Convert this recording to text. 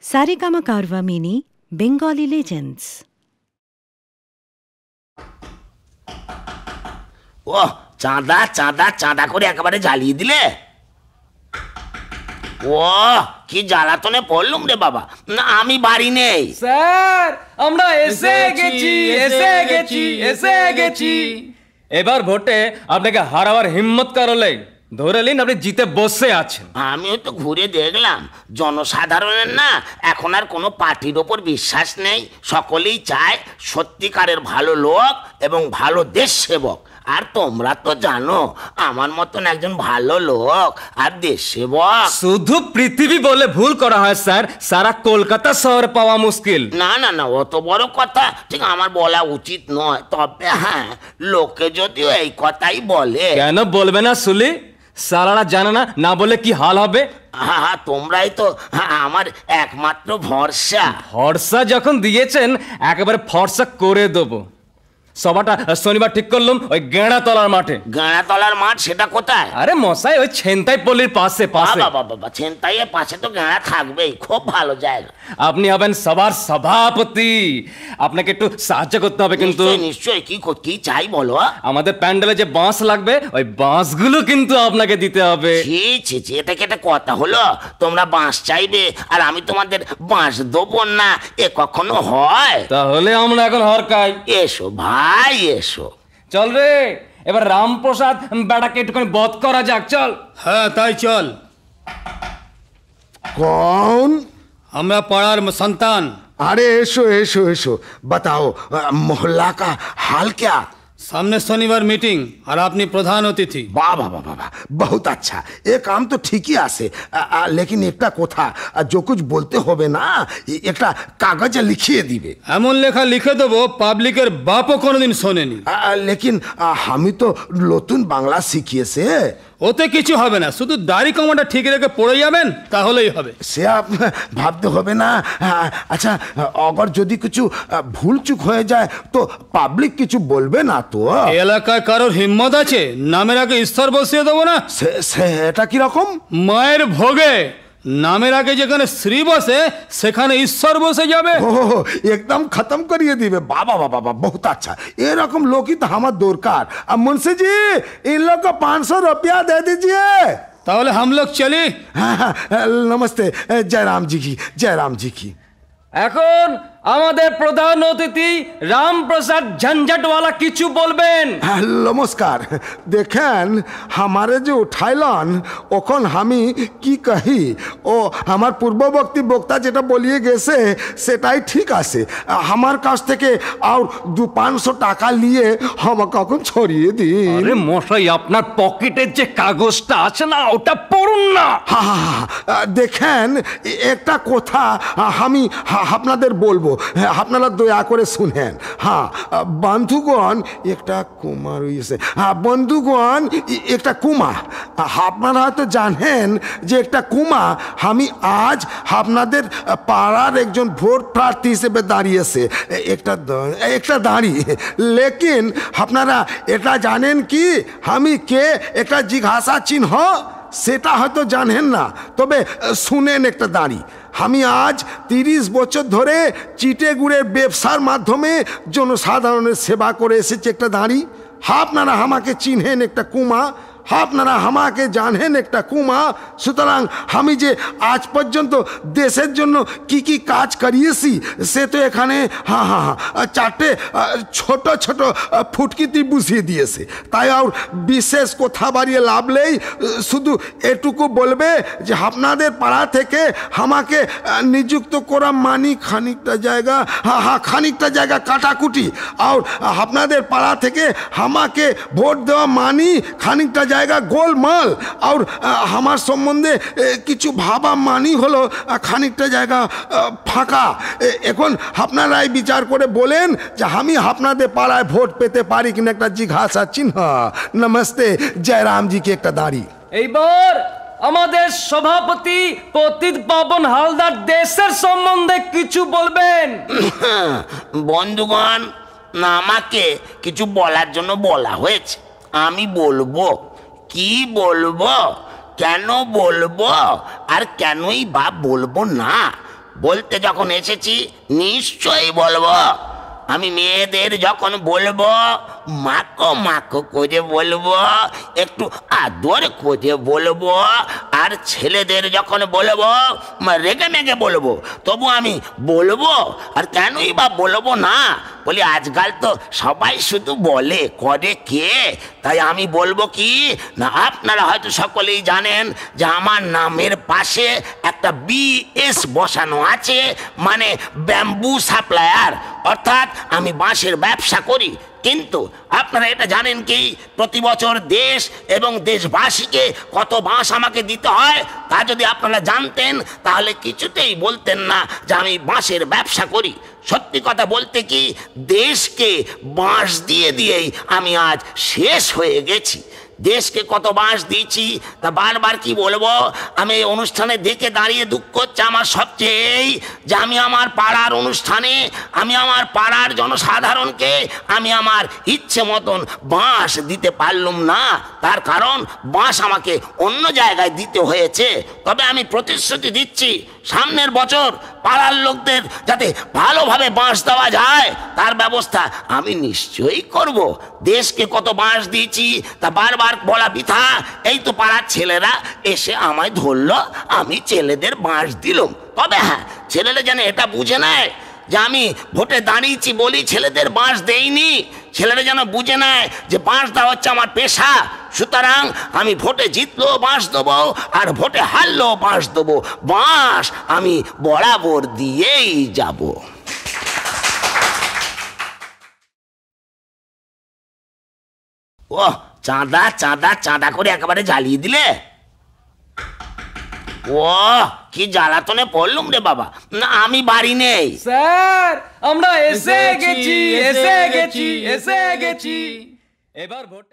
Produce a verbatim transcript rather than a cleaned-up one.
Saregama Karwa Mini Bengali Legends. ও চাঁদা চাঁদা চাঁদা করে একেবারে জ্বালিয়ে দিলে। ও কি জ্বালাতনে পড়লুম রে বাবা। না আমি বাড়ি নেই স্যার, আমরা এসে গেছি এসে গেছি এসে গেছি। এবার ভোটে আপনাকে হারাবার হিম্মত করলে ধরে নিন আপনি জিতে বসে আছেন। আমিও তো ঘুরে দেখলাম জনসাধারণের না এখন আর কোনো পার্টির ওপর বিশ্বাস নেই। সকলেই চায় সত্যিকারের ভালো লোক এবং ভালো দেশ সেবক। আর তোমরা তো জানো আমার মতন একজন ভালো লোক আর দেশ সেবক শুধু পৃথিবী বলে ভুল করা হয় স্যার, সারা কলকাতা শহরে পাওয়া মুশকিল। না না না অত বড় কথা ঠিক আমার বলা উচিত নয়, তবে হ্যাঁ লোকে যদিও এই কথাই বলে। কেন বলবে না সুলি? সারারা জানে না, না বলে কি হাল হবে? হ্যাঁ হ্যাঁ তোমরাই তো আমার একমাত্র ভরসা। ভরসা যখন দিয়েছেন একেবারে ফর্সা করে দেবো। সভাটা শনিবার ঠিক করলাম ওই গেঁড়াতলার মাঠে। গেঁড়াতলার মাঠ সেটা কোথায়? আরে মশাই ওই ছেনতাই পল্লীর পাশে পাশে। বাবা বাবা ছেনতাইয়ের পাশে তো গেঁড়া থাকবেই, খুব ভালো জায়গা। আপনি হবেন সবার সভাপতি, আপনাকে একটু সাহায্য করতে হবে কিন্তু। নিশ্চয়ই কি কি চাই বলো? আমাদের প্যান্ডেলে যে বাঁশ লাগবে ওই বাঁশগুলো কিন্তু আপনাকে দিতে হবে। ছি ছি ছি এটা কি একটা কথা হলো? তোমরা বাঁশ চাইবে আর আমি তোমাদের বাঁশ দেবো না, এ কখনো হয়? তাহলে আমরা এখন হরকাই। এসো ভাই এসো। চল রে এবার রামপ্রসাদ বেটাকে একটুখানি বধ করা যাক, চল। হ্যাঁ তাই চল। कौन? আমরা পাড়ার সন্তান। अरे ऐसो ऐसो ऐसो बताओ मोहल्ला का हाल क्या? सामने शनिवार मीटिंग और आपनी प्रधान अतिथि। वाह वाह वाह वाह बहुत अच्छा। ये काम तो ठीक ही आसे, लेकिन एकटा कोथा जो कुछ बोलते होबे ना एकटा कागज लिखिए दिबे। एमन लेखा लिखे देबो पाब्लिकेर बापो कोनोदिन शोनेनी। लेकिन हमी तो नतून बांगला शिखिएছে। ওতে কিছু হবে না, শুধু দাড়ি কমাটা ঠিক রেখে পড়ে যাবেন তাহলেই হবে। সে আপ ভাবতে হবে না। আচ্ছা অগর যদি কিছু ভুল চুক হয়ে যায় তো পাবলিক কিছু বলবে না তো? এলাকায় কারোর হিম্মত আছে নামের আগে ঈশ্বর বসিয়ে দেবো না? সেটা কি রকম? মায়ের ভোগে নামের আগে যেখানে শ্রী বসে সেখানে ঈশ্বর বসে যাবে। ও একদম খতম করিয়ে দিবে। বাবা বাবা বাবা বহুত अच्छा, এরকম লোকই তো আমার দরকার। अब मुंशी जी इन लोग को पाँच सौ रुपया दे दीजिए। তাহলে हम लोग चली। हाँ हाँ नमस्ते जयराम जी की जयराम जी की। এখন আমাদের প্রধান অতিথি রামপ্রসাদ ঝঞ্ঝাটওয়ালা কিছু বলবেন। নমস্কার। দেখেন আমারে যে উঠাইলন ওখন আমি কি কহি, ও আমার পূর্ববর্তী বক্তা যেটা বলিয়ে গেছে সেটাই ঠিক আছে। আমার কাছ থেকে আর দু পাঁচশো টাকা নিয়ে আমাকে এখন ছড়িয়ে দিন। আরে মশাই আপনার পকেটের যে কাগজটা আছে না ওটা পড়ুন না। হ্যাঁ হ্যাঁ দেখেন একটা কথা আমি আপনাদের বলবো, আপনারা দয়া করে শুনেন। হ্যাঁ বন্ধুগণ একটা কুমা রয়েছে। হ্যাঁ বন্ধুগণ একটা কুমা আপনারা হয়তো জানেন যে একটা কুমা আমি আজ আপনাদের পাড়ার একজন ভোট প্রার্থী হিসেবে দাঁড়িয়েছে। একটা একটা দাঁড়িয়ে লেকিন আপনারা এটা জানেন কি আমি কে? একটা জিজ্ঞাসা চিহ্ন সেটা হয়তো জানেন না, তবে শুনেন একটা দাঁড়ি। আমি আজ তিরিশ বছর ধরে চিটে গুড়ের ব্যবসার মাধ্যমে জনসাধারণের সেবা করে এসেছি একটা দাঁড়ি। আপনারা আমাকে চিনহেন একটা কুমা, আপনারা আমাকে জানেন একটা কুমা। সুতরাং আমি যে আজ পর্যন্ত দেশের জন্য কি কি কাজ করিয়েছি সে তো এখানে হ্যাঁ হ্যাঁ হ্যাঁ চারটে ছোট ছোট ফুটকিতি বুঝিয়ে দিয়েছে। তাই আর বিশেষ কথা বাড়িয়ে লাভ নেই, শুধু এটুকু বলবে যে আপনাদের পাড়া থেকে আমাকে নিযুক্ত করা মানি খানিকটা জায়গা হ্যাঁ হ্যাঁ খানিকটা জায়গা কাটাকুটি, আর আপনাদের পাড়া থেকে আমাকে ভোট দেওয়া মানি খানিকটা জায়গা গোলমাল, আর আমার সম্বন্ধে কিছু ভাবা মানি হলো খানিকটা জায়গা ফাঁকা। এখন আপনারাই বিচার করে বলেন যে আমি আপনাদের পাড়ায় ভোট পেতে পারি কিনা একটা জিজ্ঞাসা চিহ্ন। নমস্তে জয়রাম জি কি একটা দাঁড়ি। এইবার আমাদের সভাপতি পতিত পাবন হালদার দেশের সম্বন্ধে কিছু বলবেন। বন্ধুগণ আমাকে কিছু বলার জন্য বলা হয়েছে, আমি বলবো। কি বলবো, কেন বলবো আর কেনই বা বলবো না? বলতে যখন এসেছি নিশ্চয়ই বলবো। আমি মেয়েদের যখন বলবো মাকো মাকো করে বলবো, একটু আদর করে বলবো, আর ছেলেদের যখন বলবো রেগে মেগে বলবো, তবু আমি বলবো। আর কেনই বা বলবো না? বলি আজকাল তো সবাই শুধু বলে, করে কে? তাই আমি বলবো কি না, আপনারা হয়তো সকলেই জানেন যে আমার নামের পাশে একটা বিএস বসানো আছে, মানে ব্যাম্বু সাপ্লায়ার, অর্থাৎ আমি বাঁশের ব্যবসা করি। কিন্তু আপনারা এটা জানেন কি, প্রতি বছর দেশ এবং দেশবাসীকে কত বাঁশ আমাকে দিতে হয়? তা যদি আপনারা জানতেন তাহলে কিছুতেই বলতেন না যে আমি বাঁশের ব্যবসা করি। সত্যি কথা বলতে কি, দেশকে বাঁশ দিয়ে দিয়েই আমি আজ শেষ হয়ে গেছি। দেশকে কত বাঁশ দিয়েছি তা বারবার কি বলবো? আমি এই অনুষ্ঠানে দেখে দাঁড়িয়ে দুঃখ হচ্ছে আমার সবচেয়ে, যে আমি আমার পাড়ার অনুষ্ঠানে আমি আমার পাড়ার জনসাধারণকে আমি আমার ইচ্ছে মতন বাঁশ দিতে পারলাম না। তার কারণ বাঁশ আমাকে অন্য জায়গায় দিতে হয়েছে। তবে আমি প্রতিশ্রুতি দিচ্ছি, সামনের বছর পাড়ার লোকদের যাতে ভালোভাবে বাঁশ দেওয়া যায় তার ব্যবস্থা আমি নিশ্চয়ই করব। দেশকে কত বাঁশ দিয়েছি তা বারবার বলা বৃথা। এই তো পাড়ার ছেলেরা এসে আমায় ধরলো, আমি ছেলেদের বাঁশ দিলাম। তবে হ্যাঁ, ছেলেরা যেন এটা বুঝে নেয় যে আমি ভোটে দাঁড়িয়েছি বলি ছেলেদের বাঁশ দেইনি। ছেলেরা যেন বুঝে নেয় যে বাঁশ দেওয়া হচ্ছে আমার পেশা। সুতরাং আমি ভোটে জিতলেও বাঁশ দেবো, আর ভোটে হারলেও বাঁশ দেবো। বাঁশ আমি বরাবর দিয়েই যাব। ও চাঁদা চাঁদা চাঁদা করে একেবারে জ্বালিয়ে দিলে। ও কি জ্বালাতনে পড়লুম রে বাবা। না, আমি বাড়ি নেই। স্যার আমরা এসে গেছি, এসে গেছি, এসে গেছি। এবার ভোট